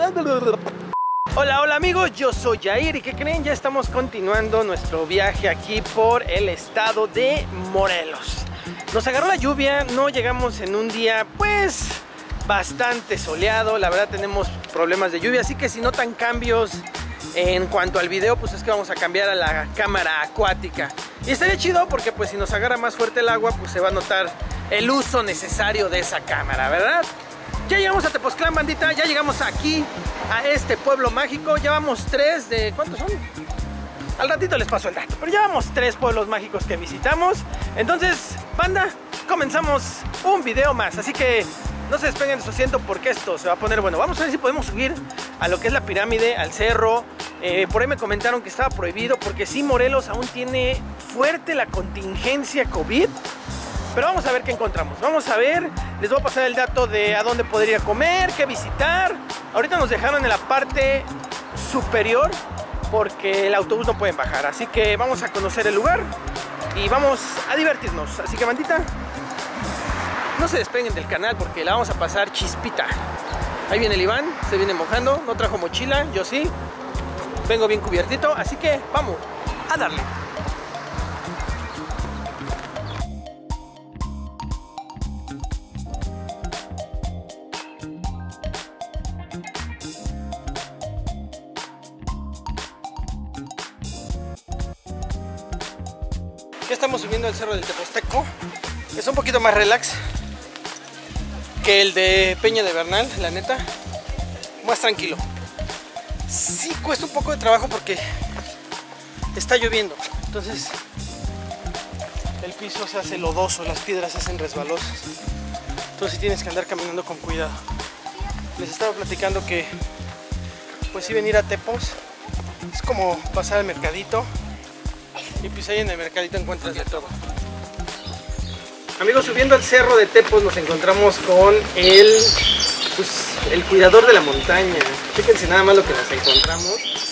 Hola, hola amigos, yo soy Jair y ¿qué creen? Ya estamos continuando nuestro viaje aquí por el estado de Morelos. Nos agarró la lluvia, no llegamos en un día pues bastante soleado, la verdad tenemos problemas de lluvia, así que si notan cambios en cuanto al video, pues es que vamos a cambiar a la cámara acuática. Y estaría chido porque pues si nos agarra más fuerte el agua, pues se va a notar el uso necesario de esa cámara, ¿verdad? Ya llegamos a Tepoztlán, bandita, ya llegamos aquí a este pueblo mágico. Ya vamos 3 de... ¿cuántos son? Al ratito les paso el dato, pero ya vamos 3 pueblos mágicos que visitamos. Entonces, banda, comenzamos un video más, así que no se despeguen de su asiento porque esto se va a poner bueno. Vamos a ver si podemos subir a lo que es la pirámide, al cerro. Por ahí me comentaron que estaba prohibido porque sí, Morelos aún tiene fuerte la contingencia COVID. Pero vamos a ver qué encontramos. Vamos a ver, les voy a pasar el dato de a dónde podría comer, qué visitar. Ahorita nos dejaron en la parte superior porque el autobús no pueden bajar. Así que vamos a conocer el lugar y vamos a divertirnos. Así que, bandita, no se despeguen del canal porque la vamos a pasar chispita. Ahí viene el Iván, se viene mojando, no trajo mochila, yo sí. Vengo bien cubiertito, así que vamos a darle. Ya estamos subiendo el cerro del Teposteco. Es un poquito más relax que el de Peña de Bernal, la neta. Más tranquilo. Sí cuesta un poco de trabajo porque está lloviendo. Entonces el piso se hace lodoso, las piedras se hacen resbalosas. Entonces tienes que andar caminando con cuidado. Les estaba platicando que pues sí, venir a Tepos es como pasar al mercadito. Y pues ahí en el mercadito encuentras de todo. Amigos, subiendo al cerro de Tepos nos encontramos con el cuidador de la montaña. Fíjense nada más lo que nos encontramos.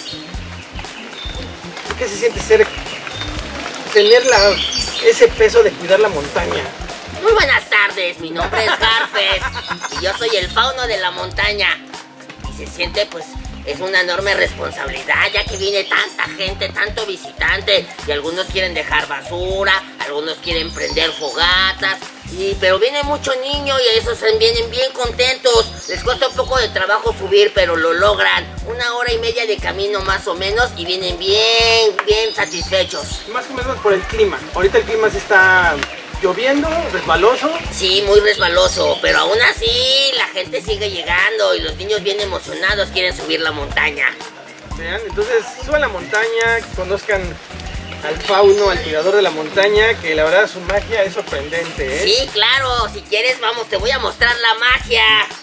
¿Qué se siente tener ese peso de cuidar la montaña? Muy buenas tardes, mi nombre es Garfes y yo soy el fauno de la montaña. Y se siente pues... es una enorme responsabilidad ya que viene tanta gente, tanto visitante y algunos quieren dejar basura, algunos quieren prender fogatas, pero viene mucho niño y esos vienen bien contentos. Les cuesta un poco de trabajo subir, pero lo logran. 1 hora y media de camino más o menos y vienen bien satisfechos. Más o menos por el clima. Ahorita el clima se está... lloviendo, resbaloso. Sí, muy resbaloso, pero aún así la gente sigue llegando y los niños bien emocionados quieren subir la montaña. Vean, entonces suban la montaña, conozcan al fauno, al cuidador de la montaña, que la verdad su magia es sorprendente, ¿eh? Sí, claro, si quieres vamos, te voy a mostrar la magia.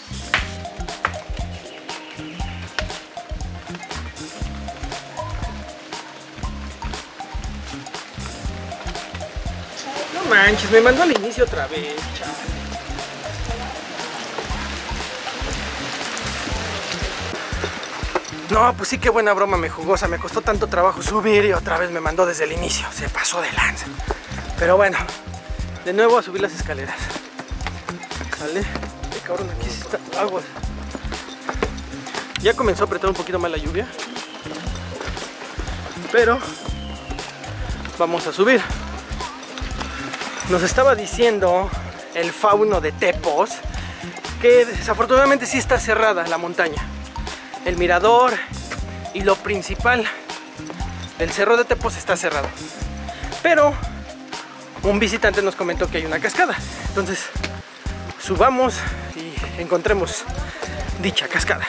No manches, me mandó al inicio otra vez, chaval. No, pues sí, qué buena broma me jugó. O sea, me costó tanto trabajo subir y otra vez me mandó desde el inicio. Se pasó de lanza. Pero bueno, de nuevo a subir las escaleras. Sale. Ay, cabrón, aquí sí está agua. Ya comenzó a apretar un poquito más la lluvia. Pero vamos a subir. Nos estaba diciendo el fauno de Tepos que desafortunadamente sí está cerrada la montaña. El mirador y lo principal del cerro de Tepos está cerrado. Pero un visitante nos comentó que hay una cascada. Entonces subamos y encontremos dicha cascada.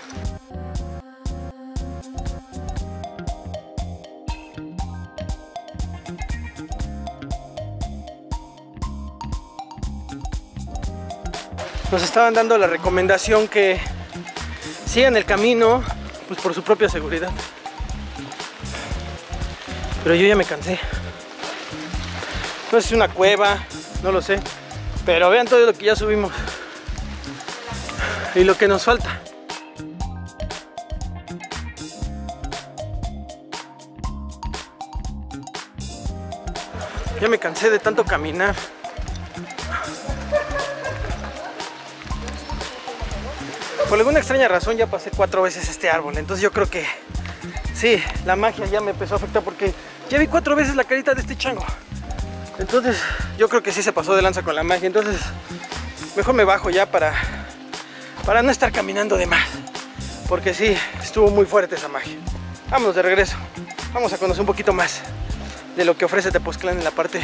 Nos estaban dando la recomendación que sigan el camino pues por su propia seguridad. Pero yo ya me cansé. No sé si es una cueva, no lo sé. Pero vean todo lo que ya subimos. Y lo que nos falta. Ya me cansé de tanto caminar. Por alguna extraña razón ya pasé 4 veces este árbol. Entonces yo creo que sí, la magia ya me empezó a afectar porque ya vi 4 veces la carita de este chango. Entonces yo creo que sí se pasó de lanza con la magia. Entonces mejor me bajo ya para no estar caminando de más. Porque sí, estuvo muy fuerte esa magia. Vámonos de regreso. Vamos a conocer un poquito más de lo que ofrece Tepoztlán en la parte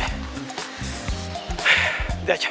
de allá.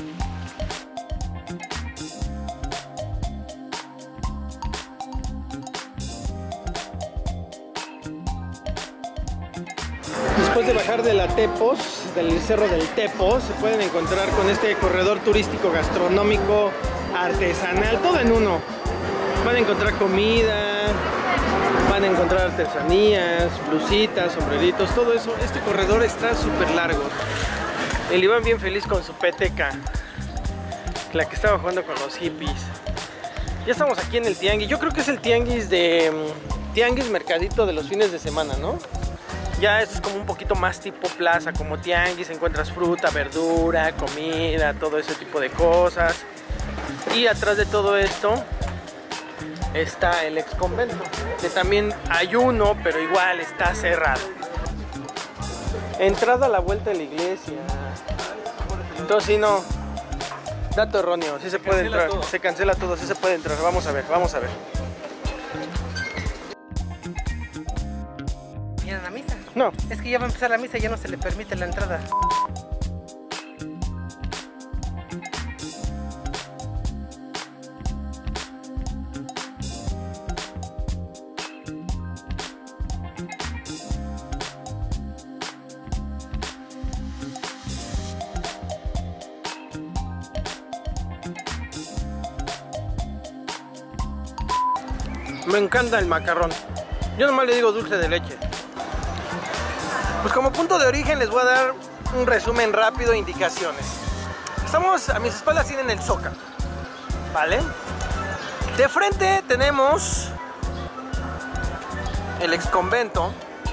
Después de bajar de la Tepos, del cerro del Tepos, se pueden encontrar con este corredor turístico gastronómico artesanal, todo en uno. Van a encontrar comida, van a encontrar artesanías, blusitas, sombreritos, todo eso. Este corredor está súper largo. El Iván bien feliz con su peteca, la que estaba jugando con los hippies. Ya estamos aquí en el tianguis. Yo creo que es el tianguis mercadito de los fines de semana, ¿no? Ya es como un poquito más tipo plaza, como tianguis, encuentras fruta, verdura, comida, todo ese tipo de cosas. Y atrás de todo esto está el ex convento, que también hay uno, pero igual está cerrado. Entrada a la vuelta de la iglesia. Entonces sí, no, dato erróneo, sí se puede entrar, se cancela todo, sí se puede entrar. Vamos a ver, vamos a ver. ¿Viene a la misa? No. Es que ya va a empezar la misa y ya no se le permite la entrada. Me encanta el macarrón. Yo nomás le digo dulce de leche. Pues como punto de origen les voy a dar un resumen rápido de indicaciones. Estamos, a mis espaldas tienen el Zócalo, ¿vale? De frente tenemos el ex convento.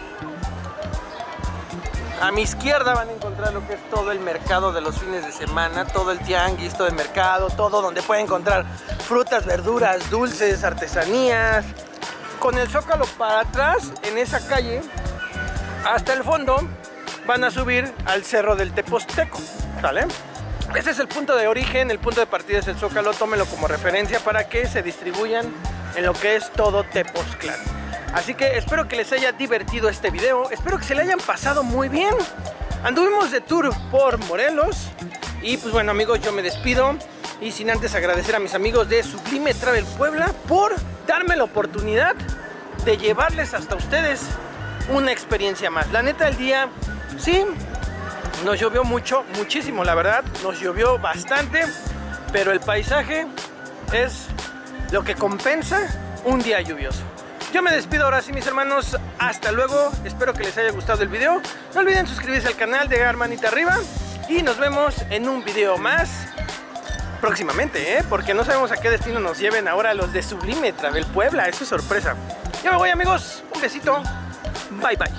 A mi izquierda van a encontrar lo que es todo el mercado de los fines de semana, todo el tianguis, todo el mercado, todo donde pueden encontrar frutas, verduras, dulces, artesanías. Con el Zócalo para atrás, en esa calle, hasta el fondo, van a subir al cerro del Tepozteco, ¿vale? Ese es el punto de origen, el punto de partida es el Zócalo, tómenlo como referencia para que se distribuyan en lo que es todo Tepoztlán. Así que espero que les haya divertido este video, espero que se le hayan pasado muy bien. Anduvimos de tour por Morelos y pues bueno amigos, yo me despido y sin antes agradecer a mis amigos de Sublime Travel Puebla por darme la oportunidad de llevarles hasta ustedes una experiencia más. La neta, el día sí nos llovió mucho, muchísimo la verdad, nos llovió bastante, pero el paisaje es lo que compensa un día lluvioso. Yo me despido ahora sí mis hermanos, hasta luego, espero que les haya gustado el video, no olviden suscribirse al canal, dejar manita arriba y nos vemos en un video más próximamente, porque no sabemos a qué destino nos lleven ahora los de Sublime Travel Puebla, eso es sorpresa. Ya me voy amigos, un besito, bye bye.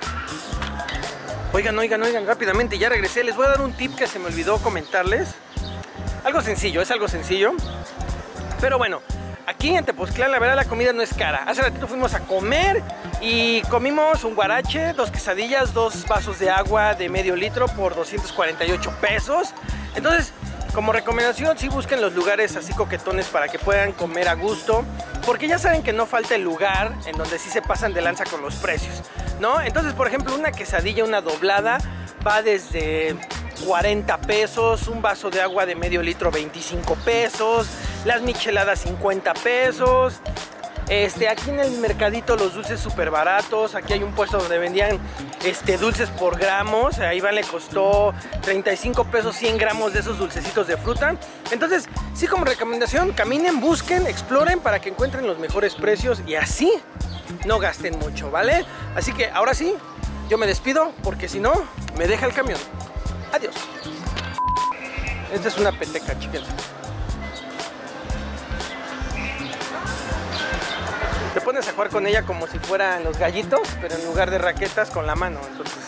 Oigan, rápidamente, ya regresé, les voy a dar un tip que se me olvidó comentarles. Algo sencillo, es algo sencillo, pero bueno. Aquí en Tepoztlán la verdad la comida no es cara. Hace ratito fuimos a comer y comimos un guarache, 2 quesadillas, 2 vasos de agua de medio litro por 248 pesos. Entonces, como recomendación, sí busquen los lugares así coquetones para que puedan comer a gusto, porque ya saben que no falta el lugar en donde sí se pasan de lanza con los precios, ¿no? Entonces, por ejemplo, una quesadilla, una doblada, va desde 40 pesos, un vaso de agua de medio litro 25 pesos, las micheladas 50 pesos. Aquí en el mercadito los dulces súper baratos. Aquí hay un puesto donde vendían dulces por gramos. A Iván le costó 35 pesos 100 gramos de esos dulcecitos de fruta. Entonces, sí, como recomendación, caminen, busquen, exploren para que encuentren los mejores precios y así no gasten mucho, ¿vale? Así que ahora sí, yo me despido porque si no, me deja el camión. Adiós. Esta es una peteca, chicas. Te pones a jugar con ella como si fueran los gallitos, pero en lugar de raquetas con la mano. Entonces,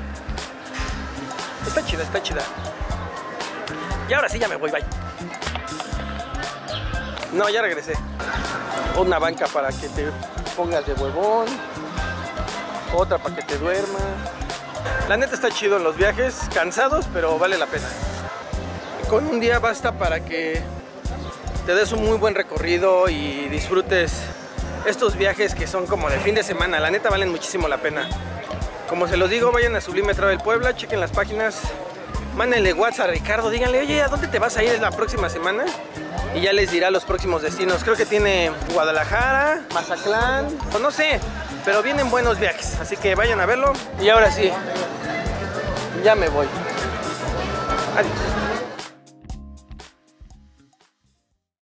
está chida, está chida. Y ahora sí ya me voy, bye. No, ya regresé. Una banca para que te pongas de huevón. Otra para que te duermas. La neta está chido en los viajes, cansados, pero vale la pena. Con un día basta para que te des un muy buen recorrido y disfrutes estos viajes que son como de fin de semana. La neta valen muchísimo la pena. Como se los digo, vayan a Sublime Travel Puebla, chequen las páginas, mándenle WhatsApp a Ricardo, díganle, oye, ¿a dónde te vas a ir la próxima semana? Y ya les dirá los próximos destinos. Creo que tiene Guadalajara, Mazatlán, o no sé, pero vienen buenos viajes, así que vayan a verlo. Y ahora sí, ya me voy. Adiós.